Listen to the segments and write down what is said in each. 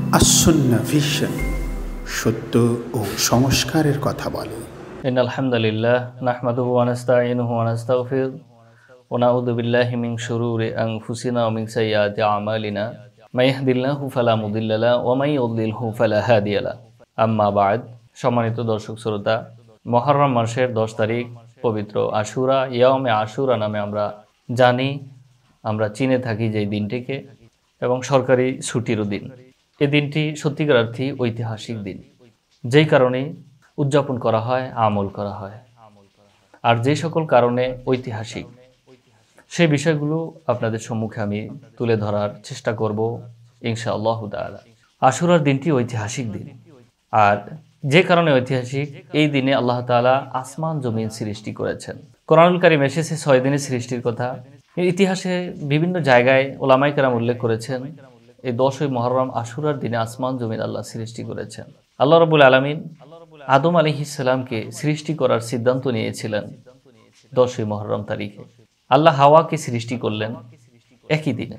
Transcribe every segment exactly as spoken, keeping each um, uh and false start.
আস সুন্নাহ vision, সত্য ও সংস্কারের কথা বলে। ইন্নাল হামদুলিল্লাহ নাহমাদুহু ওয়া নাস্তাঈনুহু ওয়া নাস্তাগফিরুহ ওয়া নাউযু বিল্লাহি মিন শুরুরি আনফুসিনা ওয়া মিন সাইয়্যাতি আমালিনা মান ইয়াহদিল্লাহু ফালা মুদিল্লা লাহু ওয়া মান ইউদ্লিলহু ফালা হাদিয়া লাহু। আম্মা বা'দ। সম্মানিত দর্শক শ্রোতা, মুহররম মাসের দশ তারিখ পবিত্র আশুরা, ইয়াউমে আশুরা নামে আমরা জানি, আমরা চিনে থাকি যে দিনটিকে, এবং সরকারি ছুটিরও দিন। এই দিনটি সত্যিকার অর্থে ঐতিহাসিক দিন, যেই কারণে উদযাপন করা হয়, আমল করা হয়। আর যে সকল কারণে ঐতিহাসিক, সেই বিষয়গুলো আপনাদের সম্মুখে আমি তুলে ধরার চেষ্টা করব ইনশাআল্লাহ তাআলা। আশুরার দিনটি ঐতিহাসিক দিন, আর যে কারণে ঐতিহাসিক, এই দিনে আল্লাহ তাআলা আসমান জমিন সৃষ্টি করেছেন। কোরআনুল কারীম এসেছে ছয় দিনের সৃষ্টির কথা। ইতিহাসে বিভিন্ন জায়গায় ওলামায়ে কেরাম উল্লেখ করেছেন, এই দশই মুহররম আশুরার দিনে আসমান জমিন আল্লাহ সৃষ্টি করেছেন। আল্লাহ রাব্বুল আলামিন আদম আলাইহিস সালামকে সৃষ্টি করার সিদ্ধান্ত নিয়েছিলেন দশই মুহররম তারিখে। আল্লাহ হাওয়াকে সৃষ্টি করলেন একই দিনে,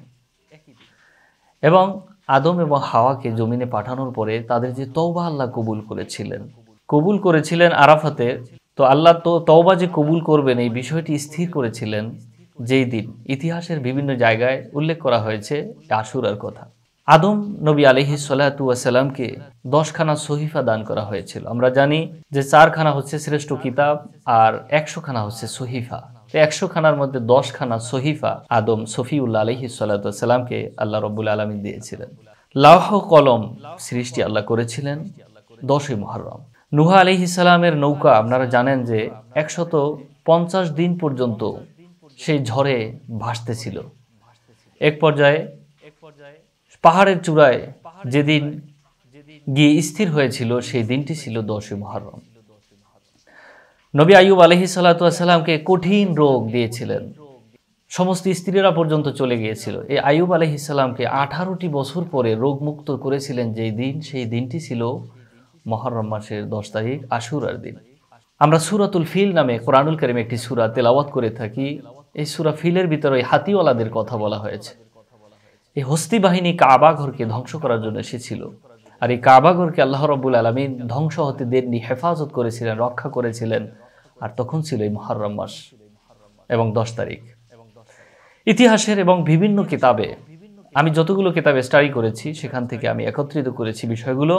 এবং আদম এবং হাওয়াকে জমিনে পাঠানোর পরে তাদের যে তওবা আল্লাহ কবুল করেছিলেন কবুল করেছিলেন আরাফাতে। তো আল্লাহ তো তওবা যে কবুল করবেন, এই বিষয়টি স্থির করেছিলেন যেই দিন। ইতিহাসের বিভিন্ন জায়গায় উল্লেখ করা হয়েছে আশুরার কথা। আদম নবী আলাইহিস সালাতু ওয়াস সালামকে দশখানা সহিফা দান করা হয়েছিল। আমরা জানি যে চারখানা হচ্ছে শ্রেষ্ঠ কিতাব আর একশো খানা হচ্ছে সহিফা। একশো খানার মধ্যে দশ খানা সহিফা আদম সফিউল্লাহ আলাইহিস সালাতু ওয়াস সালামকে আল্লাহ রাব্বুল আলামিন দিয়েছিলেন। লৌহ কলম সৃষ্টি আল্লাহ করেছিলেন দশই মুহররম। নূহ আলাইহিস সালামের নৌকা আপনারা জানেন যে একশত পঞ্চাশ দিন পর্যন্ত সেই ঝড়ে ভাসতেছিল। এক পর্যায়ে পাহাড়ের চূড়ায় যেদিন গিয়ে স্থির হয়েছিল, সেই দিনটি ছিল দশই মুহররম। নবী আইয়ুব আলাইহিস সালাতু ওয়াস সালামকে কঠিন রোগ দিয়েছিলেন, সমস্ত স্ত্রীরা পর্যন্ত চলে গিয়েছিল। এই আইয়ুব আলাইহিস সালামকে আঠারোটি বছর পরে রোগমুক্ত করেছিলেন যেই দিন, সেই দিনটি ছিল মুহররম মাসের দশ তারিখ আশুরার দিন। আমরা সূরাতুল ফিল নামে কোরআনুল কারীমে একটি সূরা তেলাওয়াত করে থাকি। এই সূরা ফিলের ভিতরে হাতিওয়ালাদের কথা বলা হয়েছে। এই হস্তি বাহিনী কাবা ঘরকে ধ্বংস করার জন্য এসেছিল, আর এই কাবা ঘরকে আল্লাহ রাব্বুল আলামিন ধ্বংস হতে দেননি, হেফাজত করেছিলেন, রক্ষা করেছিলেন। আর তখন ছিল এই মুহররম মাস এবং দশ তারিখ। ইতিহাসের এবং বিভিন্ন কিতাবে, আমি যতগুলো কিতাবে স্টাডি করেছি সেখান থেকে আমি একত্রিত করেছি বিষয়গুলো,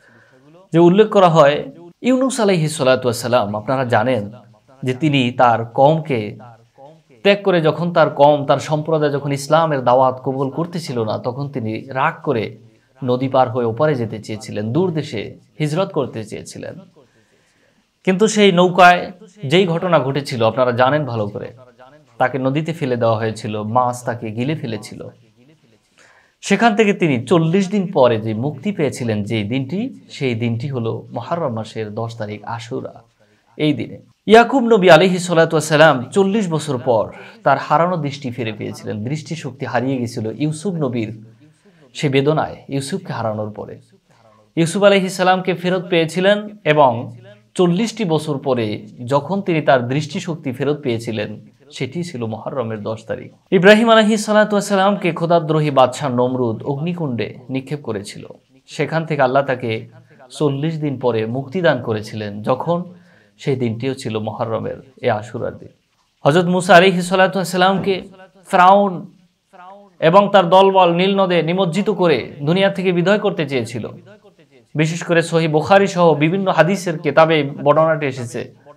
যে উল্লেখ করা হয় ইউনূস আলাইহিস সালাতু ওয়াস সালাম, আপনারা জানেন যে তিনি তার কওমকে ত্যাগ করে, যখন তার কওম, তার সম্প্রদায় যখন ইসলামের দাওয়াত কবুল করতেছিল না, তখন তিনি রাগ করে নদী পার হয়ে ওপারে যেতে চেয়েছিলেন, দূর দেশে হিজরত করতে চেয়েছিলেন। কিন্তু সেই নৌকায় যেই ঘটনা ঘটেছিল আপনারা জানেন ভালো করে, তাকে নদীতে ফেলে দেওয়া হয়েছিল, মাছ তাকে গিলে ফেলেছিল। সেখান থেকে তিনি চল্লিশ দিন পরে যে মুক্তি পেয়েছিলেন যেই দিনটি, সেই দিনটি হলো মুহররম মাসের দশ তারিখ আশুরা। এই দিনে ইয়াকুব নবী আলাইহিস সালাতু ওয়াস সালাম চল্লিশ বছর পর তার হারানো দৃষ্টি ফিরে পেয়েছিলেন। দৃষ্টিশক্তি হারিয়ে গেছিল ইউসুফ নবীর সে বেদনায়, ইউসুফকে হারানোর পরে ইউসুফ আলাইহিস সালামকে ফেরত পেয়েছিলেন, এবং চল্লিশটি বছর পরে যখন তিনি তার দৃষ্টিশক্তি ফেরত পেয়েছিলেন, সেটি ছিল মুহররমের দশ তারিখ। ইব্রাহিম আলাইহিস সালাতু ওয়াস সালামকে খোদাদ্রোহী বাদশাহ নমরুদ অগ্নিকুণ্ডে নিক্ষেপ করেছিল। সেখান থেকে আল্লাহ তাকে চল্লিশ দিন পরে মুক্তিদান করেছিলেন, যখন সেই দিনটিও ছিল মুহররমের এই আশুরার দিন। হযরত মুসা আলাইহিস সালাতু ওয়াস সালামকে ফিরআউন এবং তার দলবল নীল নদে নিমজ্জিত করে দুনিয়া থেকে বিদায় করতে চেয়েছিল। বিশেষ করে সহিহ বুখারী সহ বিভিন্ন হাদিসের কিতাবে বর্ণনাটি এসেছে।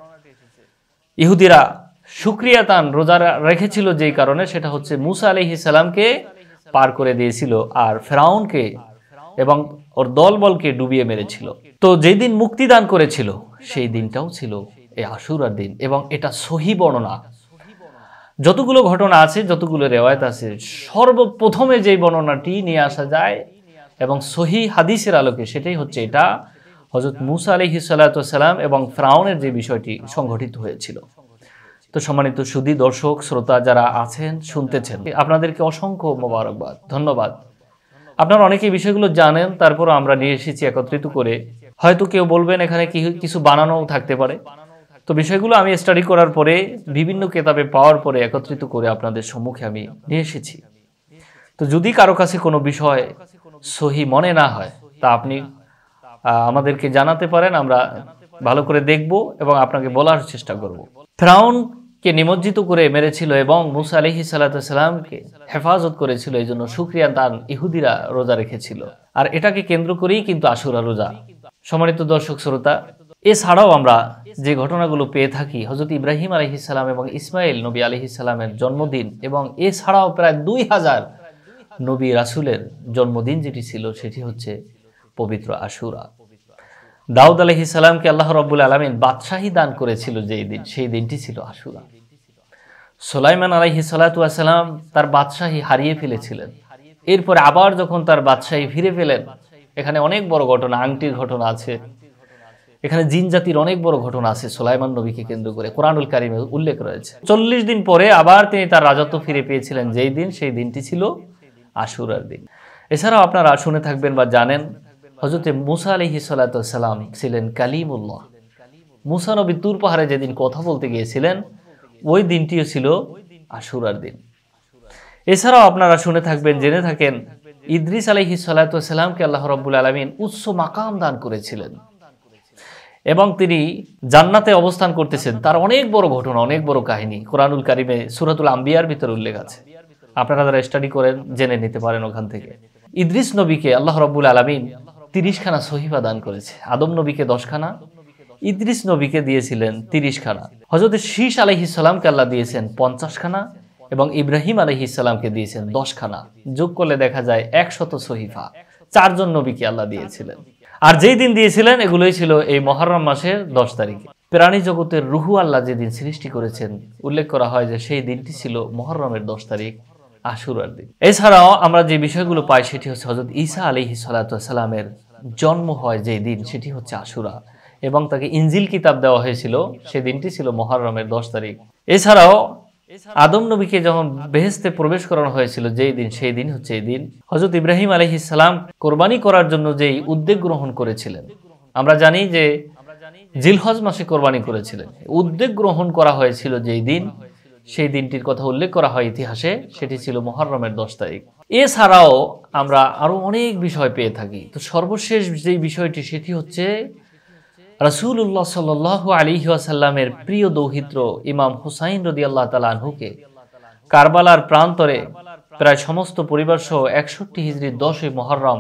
ইহুদিরা শুকরিয়া তান রোজা রেখেছিল যেই কারণে, সেটা হচ্ছে মুসা আলাইহিস সালামকে পার করে দিয়েছিল, আর ফিরআউনকে এবং ওর দলবলকে ডুবিয়ে মেরেছিল। তো যেই দিন মুক্তিদান করেছিল, সেই দিনটাও ছিল এই আশুরার দিন, এবং এটা সহিহ বর্ণনা। যতগুলো ঘটনা আছে, যতগুলো রিওয়ায়াত আছে, সর্বপ্রথমে যে বর্ণনাটি নিয়ে আসা যায় এবং সহিহ হাদিসের আলোকে, সেটাই হচ্ছে এটা হযরত মুসা আলাইহিস সালাতু ওয়াস সালাম এবং ফিরআউনের যে বিষয়টি সংঘটিত হয়েছিল। তো সম্মানিত সুধী দর্শক শ্রোতা যারা আছেন, শুনতেছেন, আপনাদেরকে অসংখ্য মোবারকবাদ, ধন্যবাদ। আপনারা অনেকেই বিষয়গুলো জানেন, তারপরও আমরা নিয়ে এসেছি একত্রিত করে। হয়তো কেউ বলবেন এখানে কিছু বানানোও থাকতে পারে, তো বিষয়গুলো আমি স্টাডি করার পরে, বিভিন্ন কিতাবে পাওয়ার পরে একত্রিত করে আপনাদের সম্মুখে আমি নিয়ে এসেছি। তো যদি কারো কাছে কোনো বিষয় সহি মনে না হয়, তা আপনি আমাদেরকে জানাতে পারেন, আমরা ভালো করে দেখব এবং আপনাকে বলার চেষ্টা করব। ফিরআউনকে নিমজ্জিত করে মেরেছিল এবং মুসা আলাইহিস সালাতু ওয়াস সালামকে হেফাজত করেছিল, এই জন্য শুকরিয়া দান ইহুদিরা রোজা রেখেছিল। আর এটাকে কেন্দ্র করেই কিন্তু আশুরা রোজা। সম্মানিত দর্শক শ্রোতা, এছাড়াও আমরা যে ঘটনাগুলো পেয়ে থাকি, হযরত ইব্রাহিম আলাইহিস সালাম এবং ইসমাইল নবী আলাইহিস সালামের জন্মদিন, এবং এছাড়াও প্রায় দুই হাজার নবী রাসূলের জন্মদিন যেটি ছিল সেটি হচ্ছে পবিত্র আশুরা। দাউদ আলাইহিস সালামকে আল্লাহ রাব্বুল আলামিন বাদশাহী দান করেছিল যেই দিন, সেই দিনটি ছিল আশুরা। সুলাইমান আলাইহিস সালাতু ওয়াস সালাম তার বাদশাহী হারিয়ে ফেলেছিলেন, এরপরে আবার যখন তার বাদশাহী ফিরে পেলেন, এখানে অনেক বড় ঘটনা, আংটির ঘটনা আছে, এখানে জিন জাতির অনেক বড় ঘটনা আছে সুলাইমান নবীকে কেন্দ্র করে কোরআনুল কারীমে উল্লেখ রয়েছে। চল্লিশ দিন পরে আবার তিনি তার রাজত্ব ফিরে পেয়েছিলেন যেই দিন, সেই দিনটি ছিল আশুরার দিন। এছাড়াও আপনারা শুনে থাকবেন বা জানেন, হযরত মুসা আলাইহিস সালাতু ওয়াস সালাম ছিলেন কালিমুল্লাহ। মুসা নবী তুর পাহাড়ে যেদিন কথা বলতে গিয়েছিলেন, ওই দিনটিও ছিল আশুরার দিন। এছাড়াও আপনারা শুনে থাকবেন, জেনে থাকেন, ইদ্রিস আলাইহিস সালাতু ওয়াস সালামকে আল্লাহ রাব্বুল আলামিন উচ্চ মাকাম দান করেছিলেন এবং তিনি জান্নাতে অবস্থান করতেছেন। তার অনেক বড় ঘটনা, অনেক বড় কাহিনী কোরআনুল কারীমে সূরাতুল আম্বিয়ার ভিতরে উল্লেখ আছে। আপনারা যারা স্টাডি করেন জেনে নিতে পারেন ওখান থেকে। ইদ্রিস নবীকে আল্লাহ রাব্বুল আলামিন তিরিশ খানা সহিফা দান করেছে। আদম নবীকে দশ খানা, ইদ্রিস নবীকে দিয়েছিলেন তিরিশ খানা। হযরত শীশ আলাইহিস সালামকে আল্লাহ দিয়েছেন পঞ্চাশ খানা এবং ইব্রাহিম আলাইহিস সালামকে দিয়েছেন দশ খানা। যোগ করলে দেখা যায় একশত সহিফা চারজন নবীকে আল্লাহ দিয়েছিলেন। আর যেই দিন দিয়েছিলেন এগুলোই ছিল এই মুহররম মাসের দশ তারিখে। প্রাণী জগতের রুহু আল্লাহ যেদিন সৃষ্টি করেছেন, উল্লেখ করা হয় যে সেই দিনটি ছিল মুহররমের দশ তারিখ, আশুরার দিন। এছাড়াও আমরা যে বিষয়গুলো পাই সেটি হচ্ছে হযরত ঈসা আলাইহিস সালাতু ওয়াস সালামের জন্ম হয় যেই দিন, সেটি হচ্ছে আশুরা, এবং তাকে ইনজিল কিতাব দেওয়া হয়েছিল, সেই দিনটি ছিল মুহররমের দশ তারিখ। এছাড়াও আদম নবীকে যখন বেহেশতে প্রবেশ করানো হয়েছিল যেই দিন, সেই দিন হচ্ছে এই দিন। হযরত ইব্রাহিম আলাইহিস সালাম কোরবানি করার জন্য যেই উদ্যোগ গ্রহণ করেছিলেন, আমরা জানি যে জিলহজ মাসে কোরবানি করেছিলেন। উদ্যোগ গ্রহণ করা হয়েছিল যেই দিন, সেই দিনটির কথা উল্লেখ করা হয় ইতিহাসে, সেটি ছিল মুহররমের দশ তারিখ। এছাড়াও আমরা আরো অনেক বিষয় পেয়ে থাকি। তো সর্বশেষ যে বিষয়টি সেটি হচ্ছে রাসূলুল্লাহ সাল্লাল্লাহু আলাইহি ওয়াসাল্লামের প্রিয় দৌহিত্র ইমাম হুসাইন রাদিয়াল্লাহু তাআলা আনহুকে কারবালার প্রান্তরে প্রায় সমস্ত পরিবার সহ একষট্টি হিজরির দশই মুহররম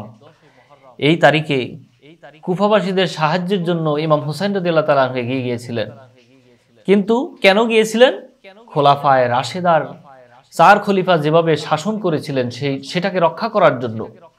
এই তারিখে কুফাবাসীদের সাহায্যের জন্য ইমাম হুসাইন রাদিয়াল্লাহু তাআলা আনহু এগিয়ে গিয়েছিলেন। কিন্তু কেন গিয়েছিলেন? খোলাফায়ে রাশেদার চার খলিফা যেভাবে শাসন করেছিলেন সেই সেটাকে রক্ষা করার জন্য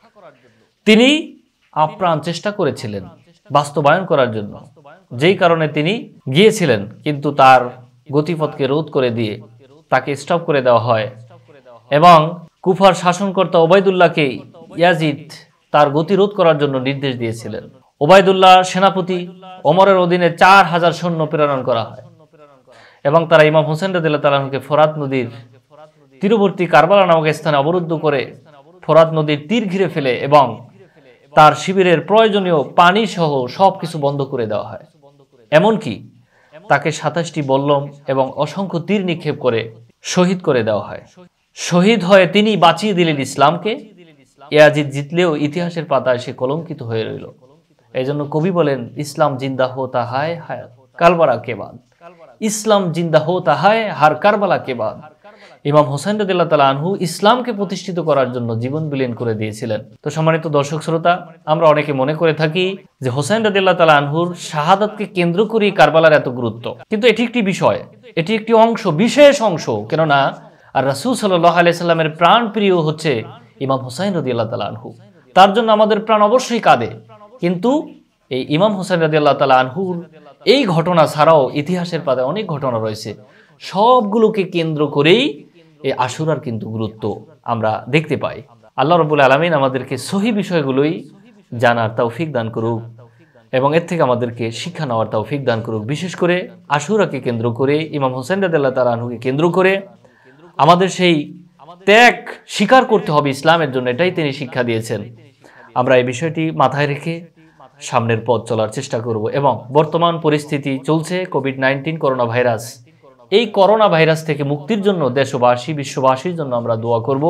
তিনি আপ্রাণ চেষ্টা করেছিলেন বাস্তবায়ন করার জন্য, যেই কারণে তিনি গিয়েছিলেন। কিন্তু তার গতিপথকে রোধ করে দিয়ে তাকে স্টপ করে দেওয়া হয় এবং কুফার শাসনকর্তা ওবায়দুল্লাহকে ইয়াজিদ তার গতি রোধ করার জন্য নির্দেশ দিয়েছিলেন। ওবায়দুল্লাহ সেনাপতি ওমরের অধীনে চার হাজার সৈন্য প্রেরণ করা হয় এবং তারা ইমাম হুসাইন রাদিয়াল্লাহু তাআলা আনহুকে ফোরাত নদীর তীরবর্তী কারবালা নামক স্থানে অবরুদ্ধ করে ফোরাত নদীর তীর ঘিরে ফেলে এবং তার শিবিরের প্রয়োজনীয় পানি সহ সবকিছু বন্ধ করে দেওয়া হয়। এমনকি তাকে সাতাশটি বল্লম এবং অসংখ্য তীর নিক্ষেপ করে শহীদ করে দেওয়া হয়। শহীদ হয়ে তিনি বাঁচিয়ে দিলেন ইসলামকে। ইয়াজিদ জিতলেও ইতিহাসের পাতায় সে কলঙ্কিত হয়ে রইল। এই জন্য কবি বলেন, ইসলাম জিন্দা হোতা হায় হায় কারবালা কে বাদ, ইসলাম জিন্দা হোতা হায় হার কারবালা কে বাদ। ইমাম হুসাইন রাদিয়াল্লাহু তাআলা আনহু ইসলামকে প্রতিষ্ঠিত করার জন্য জীবন বিলীন করে দিয়েছিলেন। তো সম্মানিত দর্শক শ্রোতা, আমরা অনেকে মনে করে থাকি যে হুসাইন রাদিয়াল্লাহু তাআলা আনহুর শাহাদাতকে কেন্দ্র করেই কারবালার এত গুরুত্ব, কিন্তু এটি একটি বিষয়, এটি একটি অংশ, বিশেষ অংশ। কেননা আর রাসূল সাল্লাল্লাহু আলাইহি সাল্লামের প্রাণ প্রিয় হচ্ছে ইমাম হুসাইন রাদিয়াল্লাহু তাআলা আনহু। তার জন্য আমাদের প্রাণ অবশ্যই কাঁদে, কিন্তু এই ইমাম হুসাইন রাদিয়াল্লাহু তাআলা আনহুর এই ঘটনা ছাড়াও ইতিহাসের পাতায় অনেক ঘটনা রয়েছে, সবগুলোকে কেন্দ্র করেই এই আশুরার কিন্তু গুরুত্ব আমরা দেখতে পাই। আল্লাহ রাব্বুল আলামিন আমাদেরকে সহি বিষয়গুলোই জানার তৌফিক দান করুক এবং এর থেকে আমাদেরকে শিক্ষা নেওয়ার তৌফিক দান করুক। বিশেষ করে আশুরাকে কেন্দ্র করে, ইমাম হুসাইন রাদিয়াল্লাহু তাআলা আনহুকে কেন্দ্র করে আমাদের সেই ত্যাগ স্বীকার করতে হবে ইসলামের জন্য, এটাই তিনি শিক্ষা দিয়েছেন। আমরা এই বিষয়টি মাথায় রেখে সামনের পথ চলার চেষ্টা করব এবং বর্তমান পরিস্থিতি চলছে কোভিড নাইন্টিন করোনা ভাইরাস, এই করোনা ভাইরাস থেকে মুক্তির জন্য দেশবাসী বিশ্ববাসীর জন্য আমরা দোয়া করব।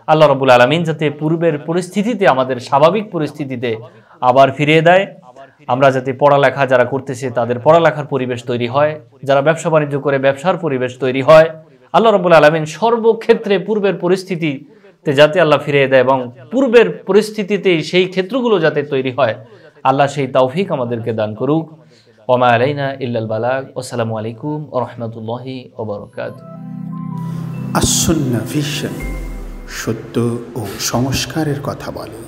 আল্লাহ রাব্বুল আলামিন যাতে পূর্বের পরিস্থিতিতে আমাদের স্বাভাবিক পরিস্থিতিতে আবার ফিরিয়ে দেয়, আমরা যাতে পড়ালেখা যারা করতেছে তাদের পড়ালেখার পরিবেশ তৈরি হয়, যারা ব্যবসা বাণিজ্য করে ব্যবসার পরিবেশ তৈরি হয়। আল্লাহ রাব্বুল আলামিন সর্বক্ষেত্রে পূর্বের পরিস্থিতিতে যাতে আল্লাহ ফিরিয়ে দেয় এবং পূর্বের পরিস্থিতিতেই সেই ক্ষেত্রগুলো যাতে তৈরি হয়, আল্লাহ সেই তৌফিক আমাদেরকে দান করুক। ওমা আলাইনা ইল্লাল বালাগ। আসসালামু আলাইকুম ওয়া রাহমাতুল্লাহি ওয়া বারাকাতুহু। আস সুন্নাহ ভিশন, সত্য ও সংস্কারের কথা বলে।